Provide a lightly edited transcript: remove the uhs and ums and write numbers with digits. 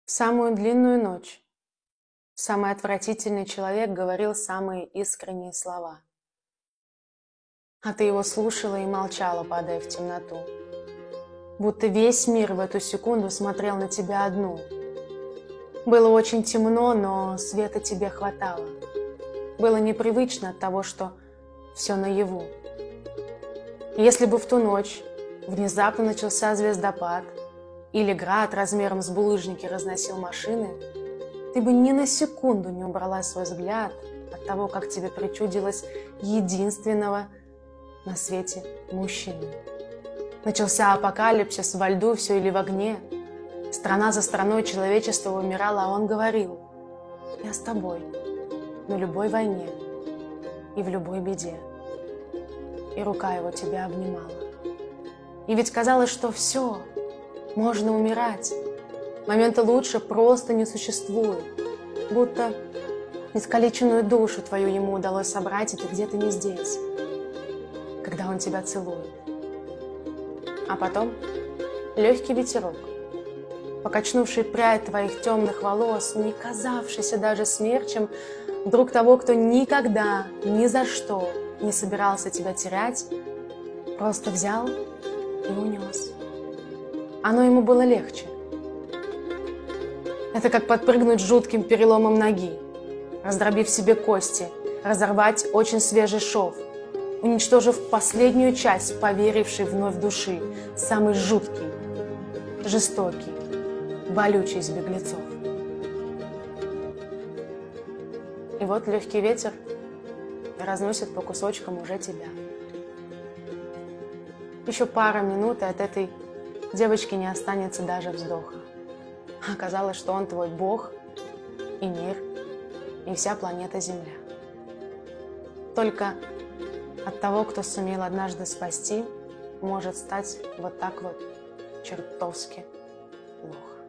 В самую длинную ночь самый отвратительный человек говорил самые искренние слова. А ты его слушала и молчала, падая в темноту. Будто весь мир в эту секунду смотрел на тебя одну. Было очень темно, но света тебе хватало. Было непривычно от того, что все наяву. И если бы в ту ночь внезапно начался звездопад или град размером с булыжники разносил машины, ты бы ни на секунду не убрала свой взгляд от того, как тебе причудилось единственного на свете мужчины. Начался апокалипсис, во льду все или в огне. Страна за страной человечество умирало, а он говорил: «Я с тобой на любой войне и в любой беде». И рука его тебя обнимала. И ведь казалось, что все, можно умирать. Момента лучше просто не существует. Будто искалеченную душу твою ему удалось собрать, и ты где-то не здесь, когда он тебя целует. А потом легкий ветерок, покачнувший прядь твоих темных волос, не казавшийся даже смерчем, вдруг того, кто никогда, ни за что не собирался тебя терять, просто взял и унес. Оно ему было легче. Это как подпрыгнуть жутким переломом ноги, раздробив себе кости, разорвать очень свежий шов, уничтожив последнюю часть поверившей вновь души, самый жуткий, жестокий, болючий из беглецов. И вот легкий ветер разносит по кусочкам уже тебя. Еще пара минут, и от этой девочки не останется даже вздоха. Оказалось, что он твой Бог и мир, и вся планета Земля. Только от того, кто сумел однажды спасти, может стать вот так вот чертовски плохо.